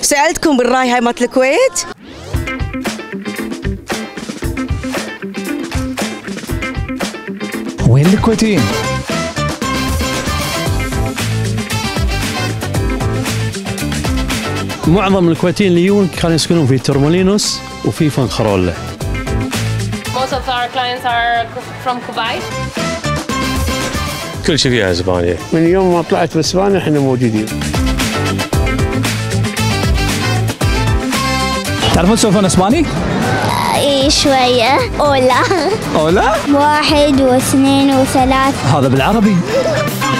سألتكم بالراي هاي مالت الكويت؟ وين الكويتيين؟ معظم الكويتيين اللي يجون كانوا يسكنون في ترمولينوس وفي فنخرولة. Most of our clients are from Kuwait. كل شيء فيها اسبانيا. من يوم ما طلعت باسبانيا احنا موجودين. تعرفون تسولفون اسباني؟ اي شوية. اولا. اولا؟ 1 و2 و3. هذا بالعربي.